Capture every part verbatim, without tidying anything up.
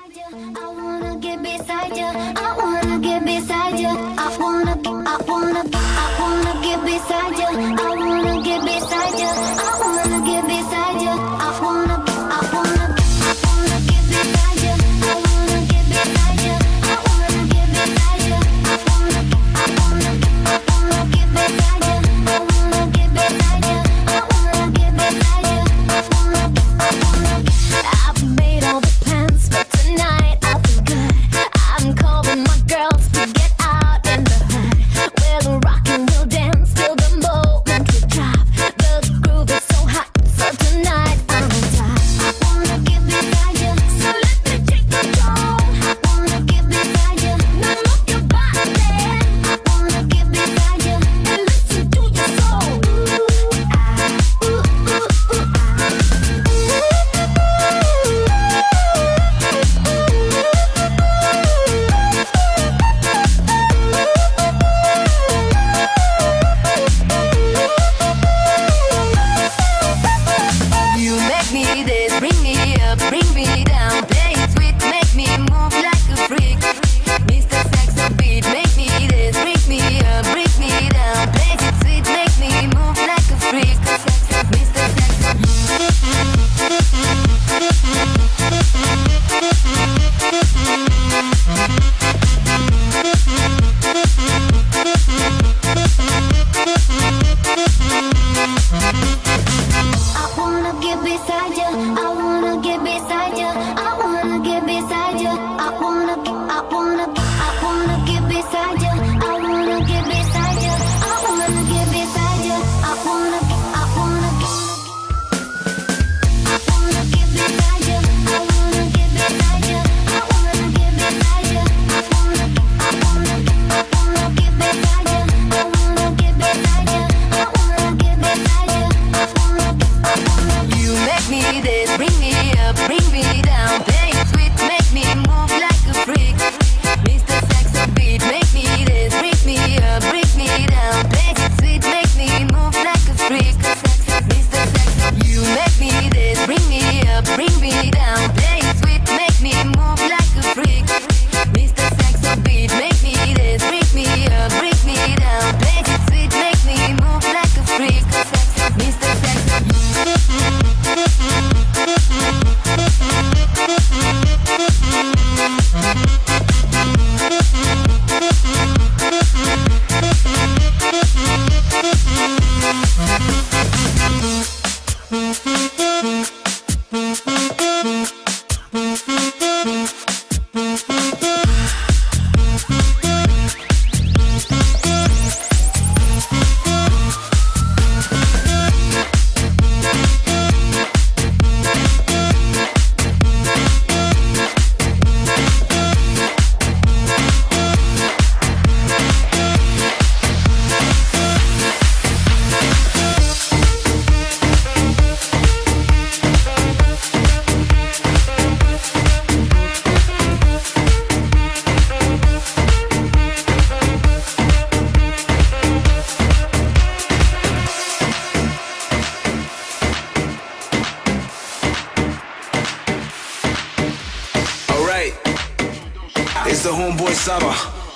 It's the homeboy Saba,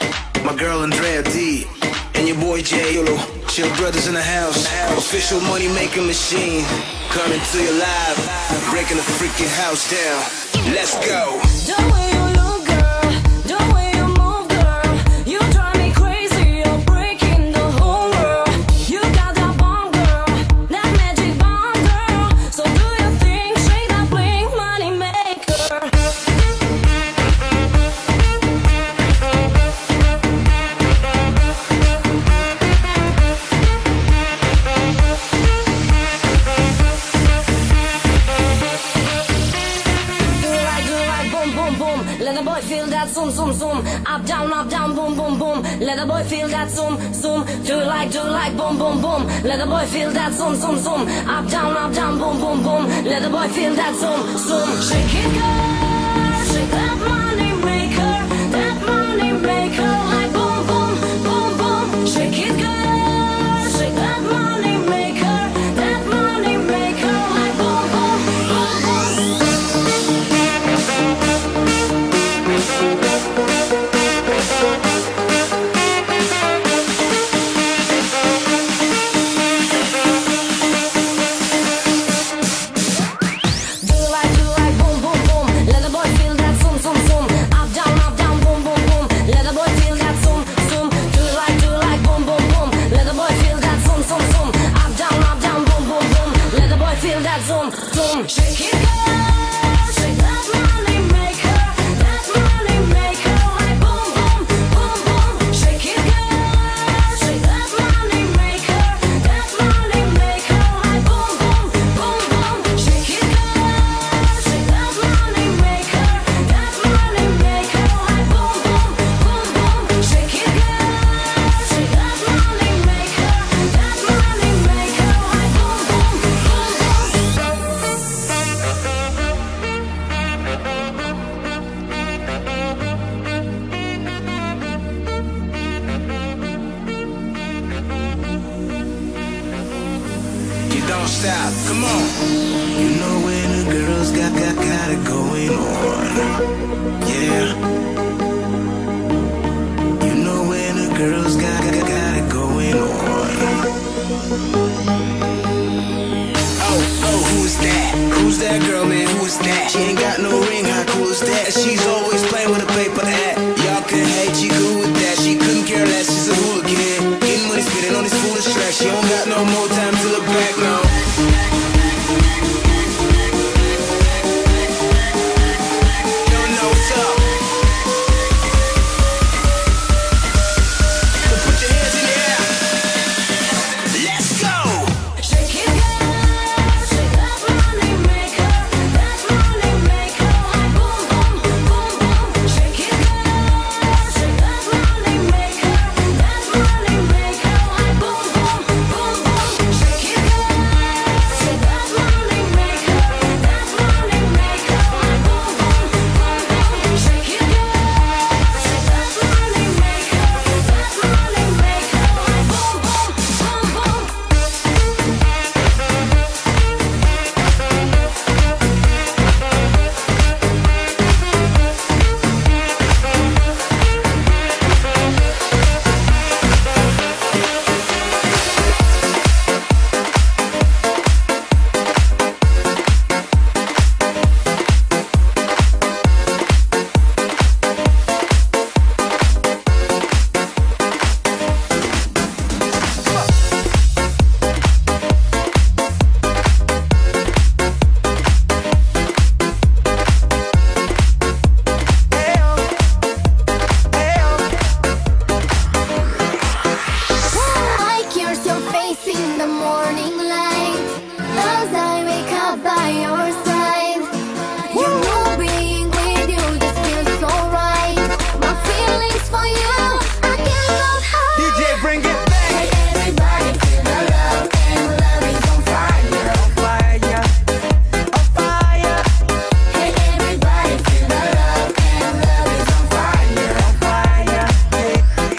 my girl Andrea D, and your boy Jay Yolo. Chill brothers in the house, official money making machine, coming to you live, breaking the freaking house down. Let's go. The way you look, girl, the way you move, girl, you drive me crazy. You're breaking the whole world. You got that bomb, girl, that magic bomb, girl. So do your thing, straight up bling, money maker. Let the boy feel that zoom, zoom, zoom. Up, down, up, down, boom, boom, boom. Let the boy feel that zoom, zoom. Do it like, do it like, boom, boom, boom. Let the boy feel that zoom, zoom, zoom. Up, down, up, down, boom, boom, boom. Let the boy feel that zoom, zoom. Shake it, girl. Shake that money maker. That money maker. Like boom, boom, boom, boom. Shake it, girl. Shake that money maker. That money maker. Like boom, boom, boom, boom. zoom. Shake it, girl, shake that money maker, that money maker, like boom, boom, boom, boom. Shake it, girl, shake that money maker, that money maker, like boom, boom, boom, boom. Shake it, girl, shake that money maker, that money maker, like boom, boom, boom, boom. Shake it, girl, shake that money maker, that money maker, like boom, boom, boom, You don't stop, come on. You know when the girls got, got, got it going on. Yeah. You know when the girls got, got, got it going on. Oh, oh, who's that? Who's that girl, man? Who is that? She ain't got no ring, how cool is that? She's always playing with a paper hat. Y'all can hate, she good with that. She couldn't care less, she's a hooligan. Getting money, spitting on this foolish track. She don't got no more time to look back now. Don't know what's up. So put your hands in the air. Let's go. shake it, girl, shake that money maker, that money maker, like boom, boom, boom, boom. Shake it, girl, shake that money maker, that money maker, like boom, boom, boom, boom. Shake it, girl, shake that money maker, that money maker, like boom, boom, boom, boom. Shake it, girl, shake that money maker, that money maker, like boom, boom, boom, boom. I kiss your face in the morning light as I wake up by your side. You know being with you just feels so right. My feelings for you I cannot hide. D J, bring it back. Hey, everybody feel the love and love is on fire, on fire, on fire. Hey, everybody feel the love and love is on fire, on fire. Hey.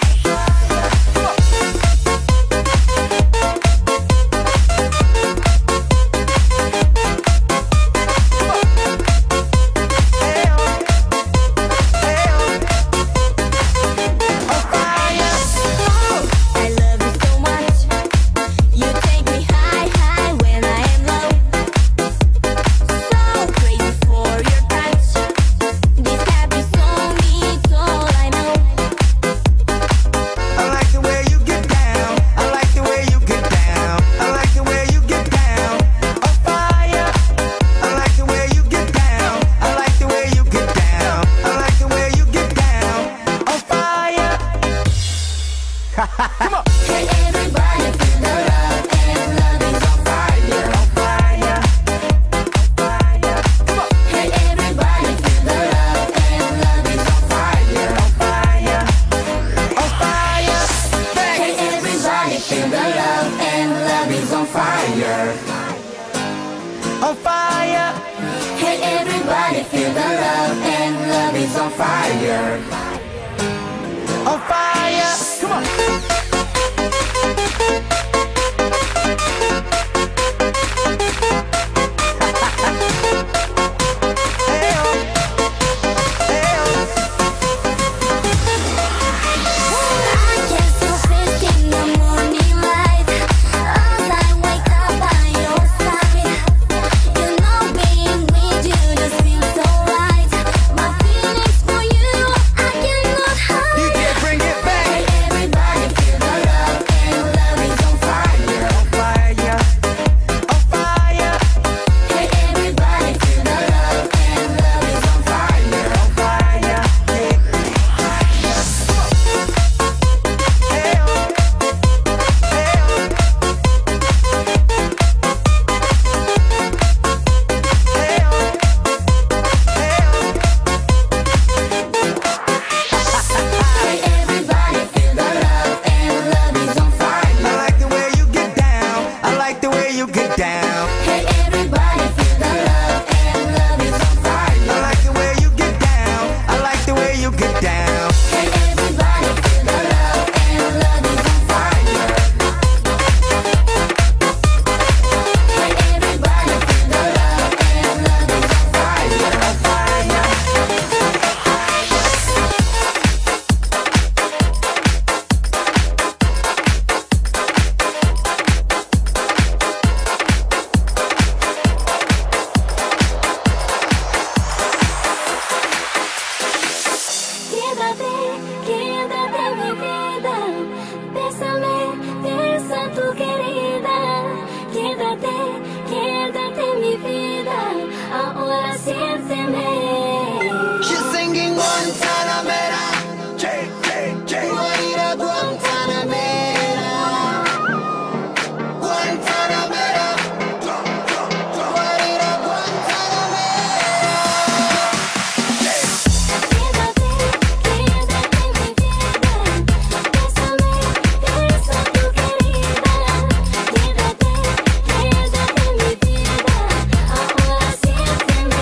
I love you so much. You take me high, high when I am low. So crazy for your touch. This happy song is all I know. I like the way you get down. I like the way you get down. I like the way you get down. On fire. I like the way you get down. I like the way you get down. I like the way you get down. On fire. Come on. Hey, everybody feel the love and love is on fire, on fire, on fire. Come on. Hey, everybody feel the love and love is on fire, on fire, On fire. Hey, everybody feel the love and love is on fire. On fire. Hey, everybody feel the love and love is on fire. On fire. Come on. Hey-oh. Hey-oh. I kiss your face in the morning light as I wake up by your side. You know being with you just feels so right. My feelings for you I cannot hide. D J, bring it back. Hey, everybody feel the love and love is on mi vida, ahora siénteme. She's singing Guantanamera. Guaira, Guantanamera. Guantanamera. Guaira, Guantanamera. Quédate, quédate mi vida, bésame, besa tu querida. Quédate, quédate mi vida, ahora siénteme.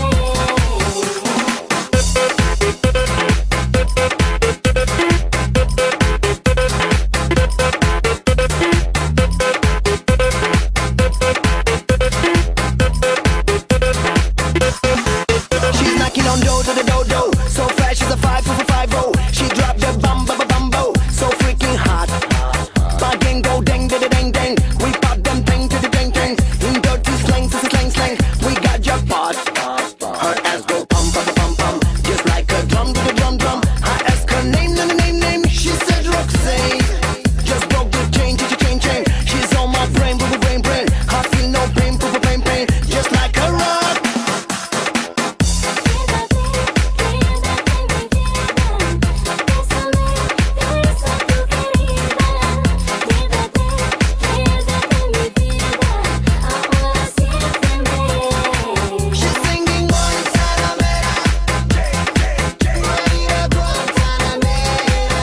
She's knocking on door to the dodo. So fast, she's a five for five oh. She dropped the bum bum bum bo. So freaking hot. Bang go dang da da dang dang. We pop them dang to the dang dang. In dirty slang, slang slang slang. We got jackpot. Her ass go pum pum pum pum. Just like a drum to the drum drum. I ask her name, name name name. She said Roxanne. Just broke the chain, chain chain chain. She's on my brain, brain brain brain. I feel no pain, pain pain pain. Just like a rock. Quédate, quédate mi vida, bésame, besa tu querida. Quédate, quédate mi vida, ahora siénteme. She's singing Guantanamera. Guaira, Guantanamera.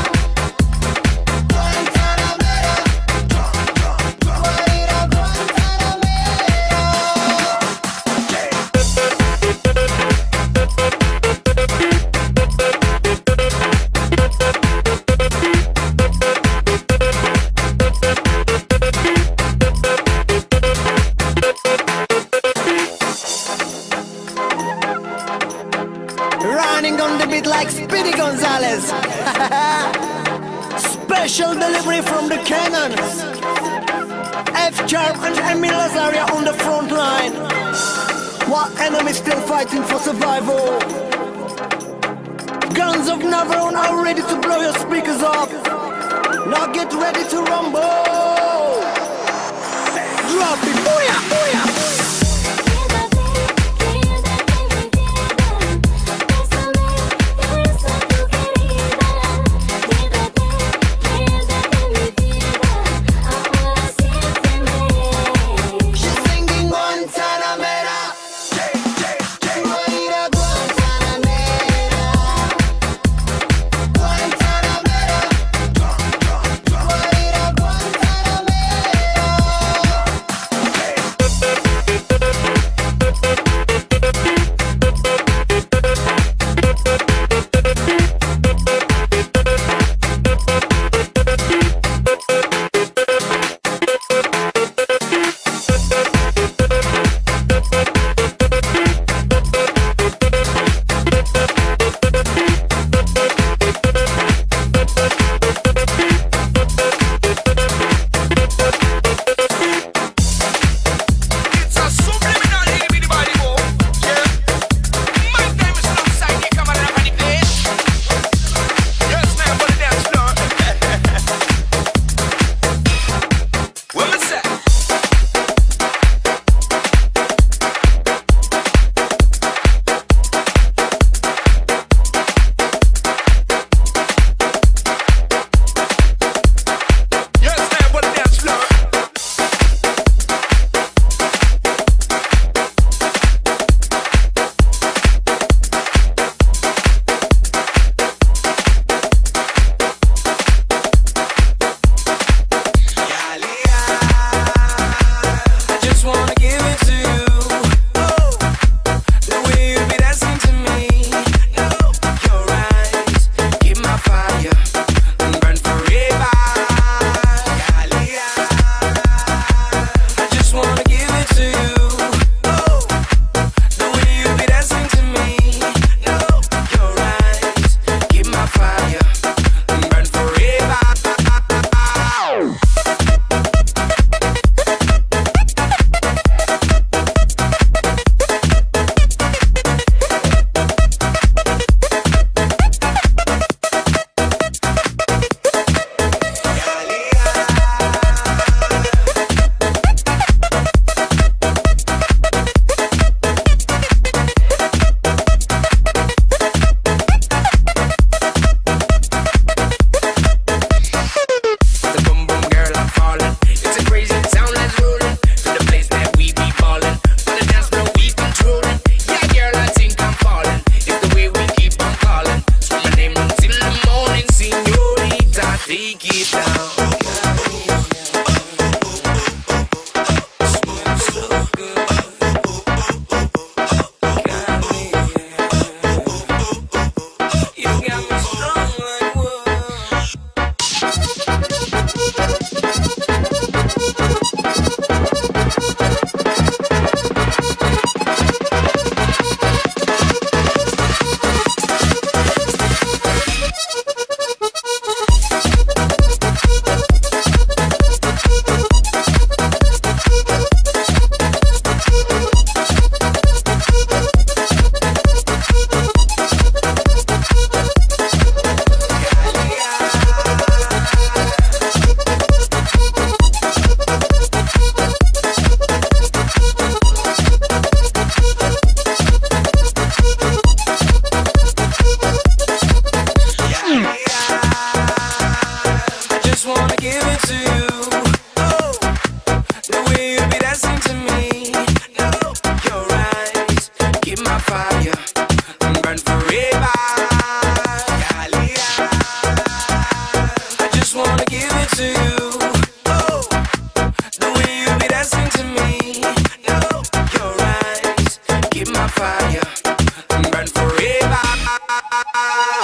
Guantanamera. Guaira, Running on the beat like Speedy Gonzales. Special delivery from the cannons. F-Charm and Emil Lazaria on the front line. While enemies still fighting for survival. Guns of Navarone are ready to blow your speakers off. Now get ready to rumble. Drop it, booyah, booyah. Quédate, quédate mi vida, bésame, besa tu querida. Quédate, quédate mi vida, ahora siénteme. She's singing Guantanamera. Guaira, Guantanamera. Guantanamera. Guaira, Guantanamera.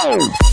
Whoa!